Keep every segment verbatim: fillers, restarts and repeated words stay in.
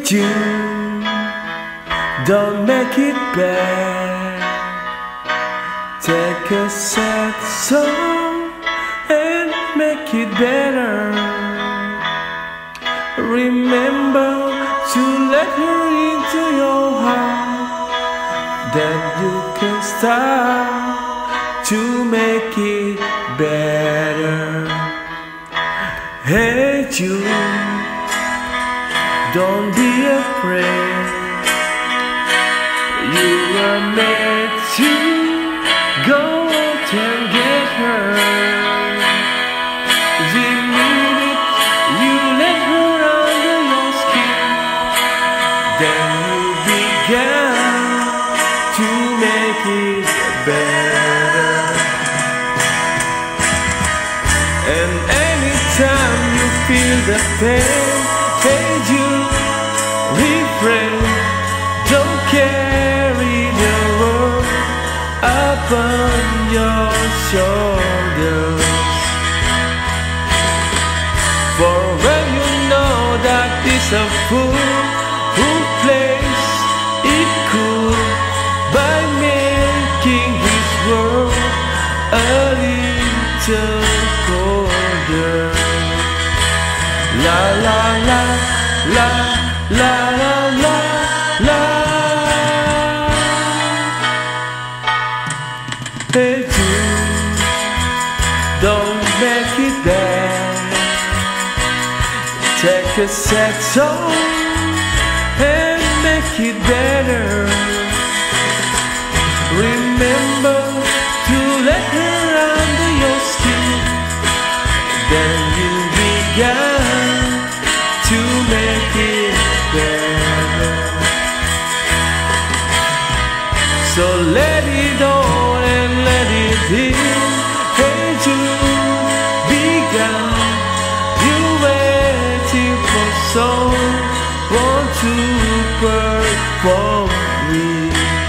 June, don't make it bad. Take a sad song and make it better. Remember to let her into your heart, then you can start to make it better. Hey June, don't be afraid. You were made to go out and get her. The minute you let her under your skin, then you began to make it better. And anytime you feel the pain, hey June, refrain. Don't carry the world upon your shoulders. For when you know that it's a fool who plays it cool by making his world a little colder. La la la la la la la la. Hey June, don't make it bad. Take a sad song and make it better. Remember to let her under your skin, then you began to make it better. So let it all and let it in. Hey June, began. You waiting for someone to perform me.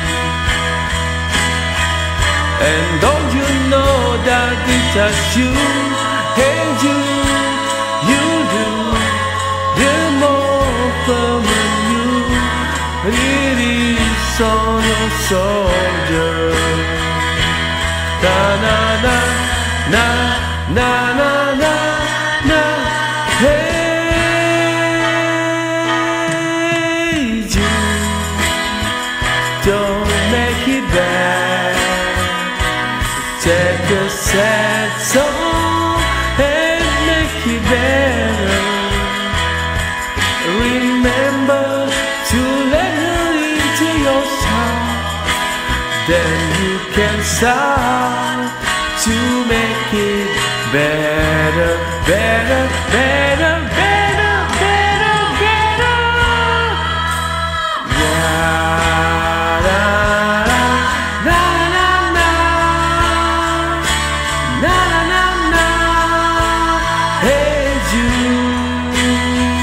And don't you know that it's just you? Hey June, you do the more permanent you. It is on your soldier. Na na na na na na na na. Hey June, don't make it bad. Take a sad song and make it better. Remember to let her into your soul, then you can start to make it better, better, better, better, better, better. Yeah, la, la, la, la, la, la, la, la. Hey June,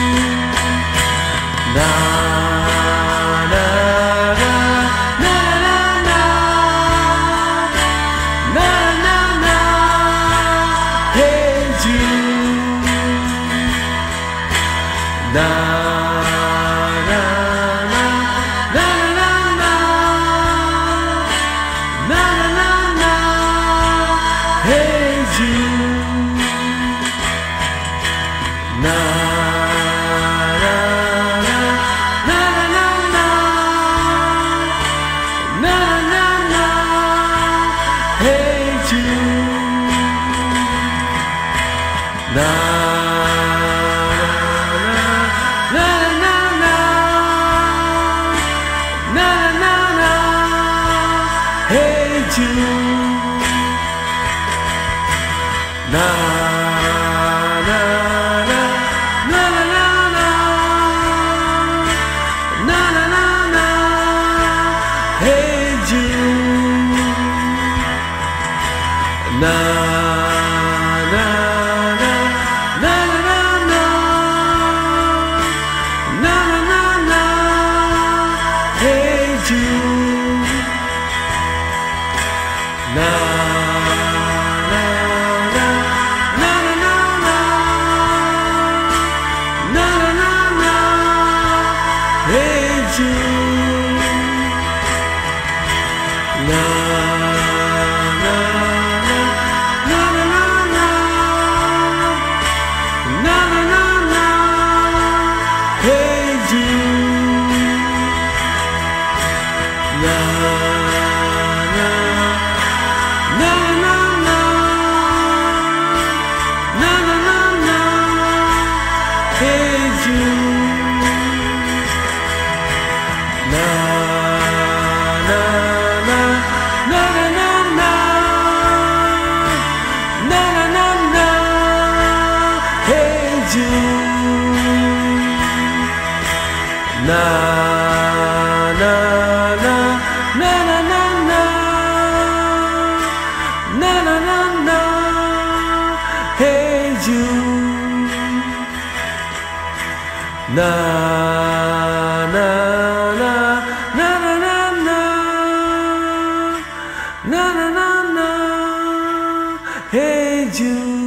na, na, na, na, na, na, na, na, na. Hey June, na, na, na, na, na, na, na, na, na. Hey June, na, na, na, na, na, na, na, na, na. Hey June, na, na, na, na, na, na, na. Hey June, na, na, na, na, na, na, na, na, na. Hey June, na, na, na, na, na, na, na, na, na. Hey June, na, na, na, na, na, na, na, na, na. Na na na na na na na na na na na. Hey Jude. Na na na na na na na na na na na. Hey Jude.